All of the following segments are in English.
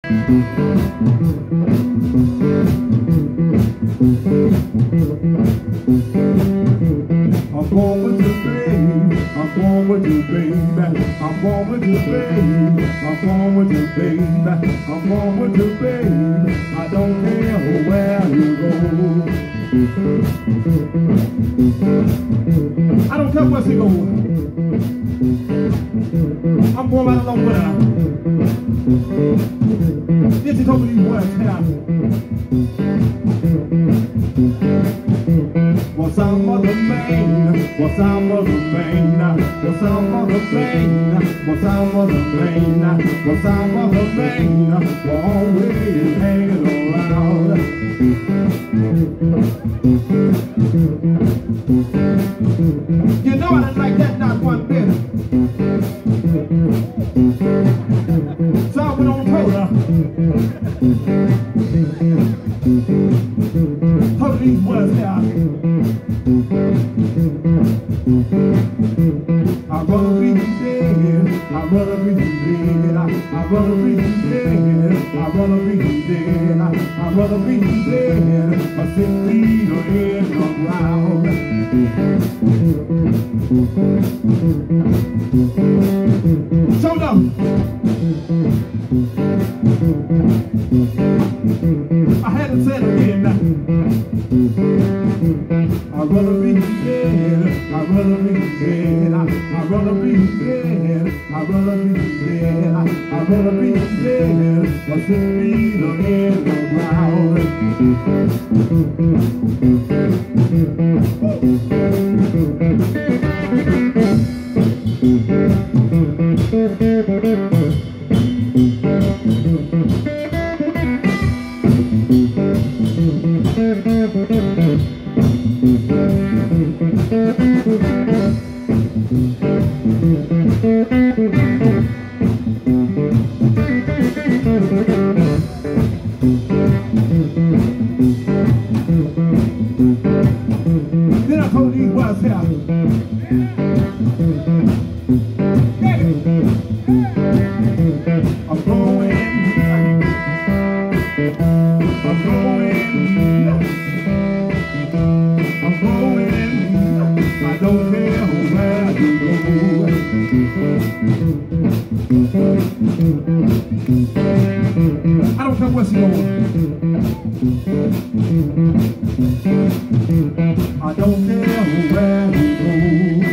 I'm going with you, babe. I'm going with you, baby. I'm going with you, babe. I'm going with you, baby. I'm going with you, babe. I don't care where you go. I don't care where she goes. I'm going right along with her. Then she told me these words here. What's our mother man? What's our mother man? What's our mother man? What's our mother man? What's our mother man? We're always hanging around. You know I didn't like that not one bit. So I went on and told her. Told her these words here. I'd rather be dead. I'd rather be dead. I'd rather be dead. I'd rather be dead. I'd rather be dead. A 6 feet in the ground. Show them. I had to say it again now. I'd rather be dead. I'd rather be dead. I'd rather be dead. I'd rather be dead. I'd rather be dead. A 6 feet in the ground. Then I told these words here. I'm going. I'm going. I'm going. I don't care where you go. I don't care where she goes. I don't care where you go.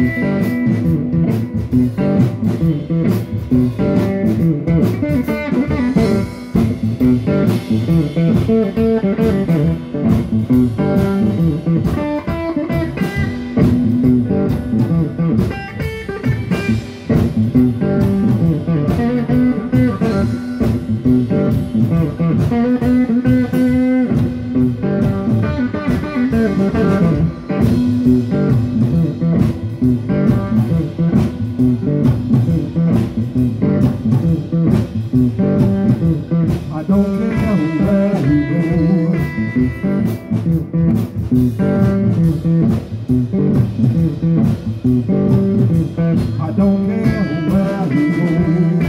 I don't care where you go. I don't care where you go.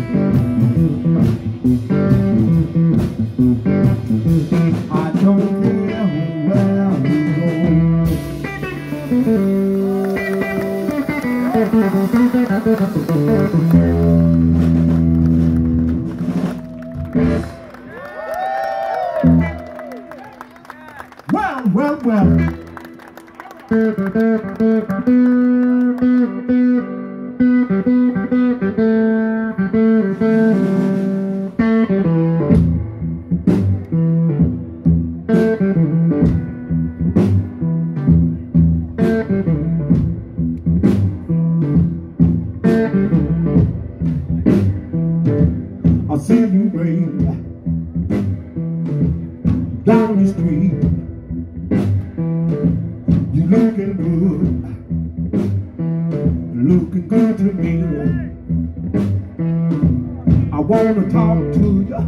I don't care where you well. I see you, babe, down the street. You looking good to me. I wanna talk to you,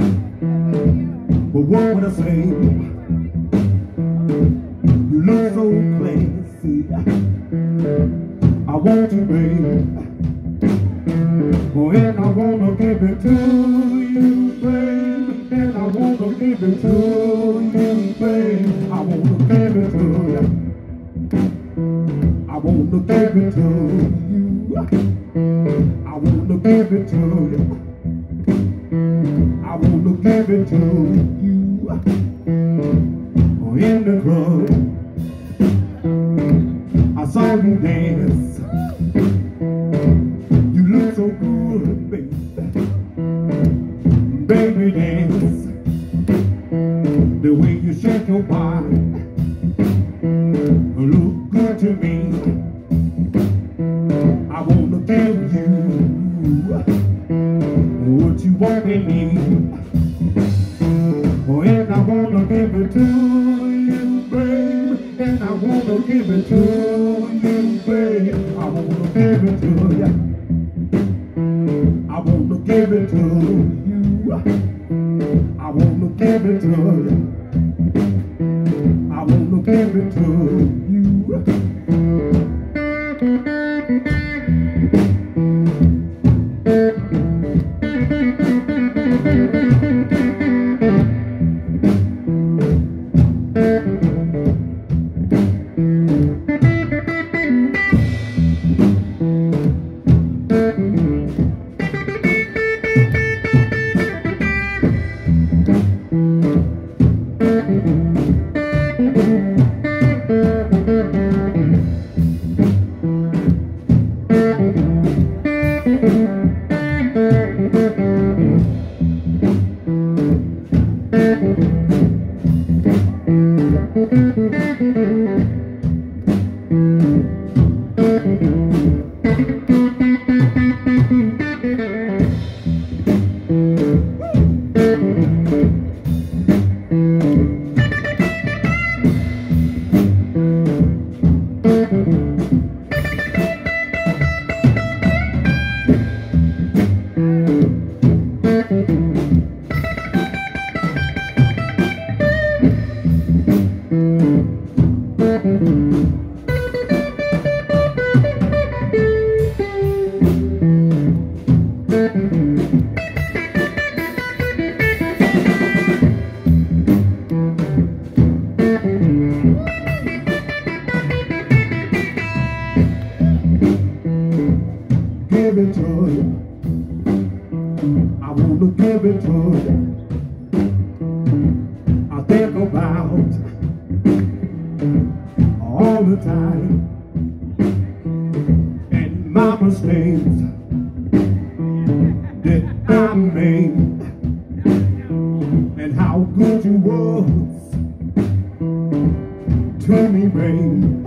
but what would I say? You look so classy. I want you, babe. Oh, and I wanna give it to you. give it to you, babe. I wanna give it to you. I wanna give it to you. I wanna give it to you. I wanna give it to you. In the club, I saw you dance. You look so good, baby. Baby, dance. The way you shake your body look good to me. I wanna give you what you want and need. And I wanna give it to you, babe. And I wanna give it to you, babe. I wanna give it to you. I wanna give it to you. I wanna give it to you. I wanna give it to you. Give it to you. I wanna give it to you. I think about all the time and my mistakes that I made and how good you was to me, babe.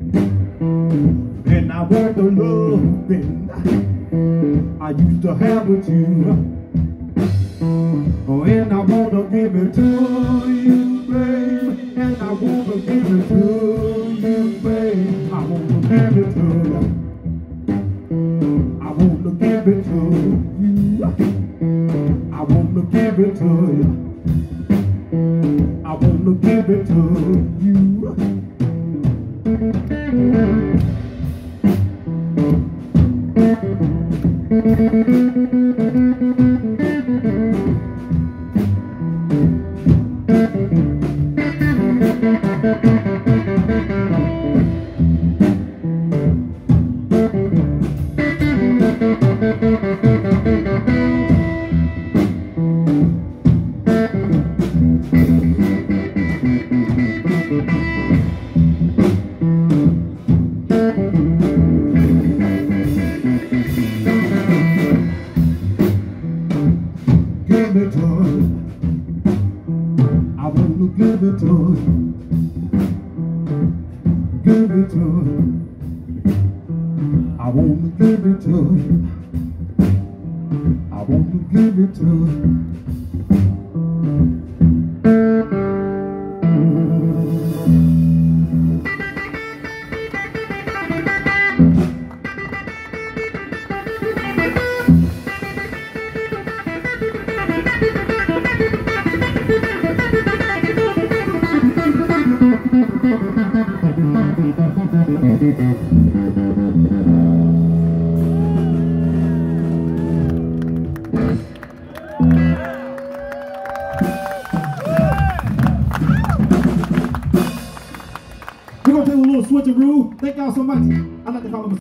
And I want the loving I used to have with you. Oh, and I wanna give it to you, babe. And I wanna give it to you, babe. I wanna give it to you. I wanna give it to you. I wanna give it to you. I wanna give it to you. Give it to you. I wanna give it to you. Give it to you. I wanna give it to you. I wanna give it to you. play with a little switcheroo. Thank y'all so much. I like to call him a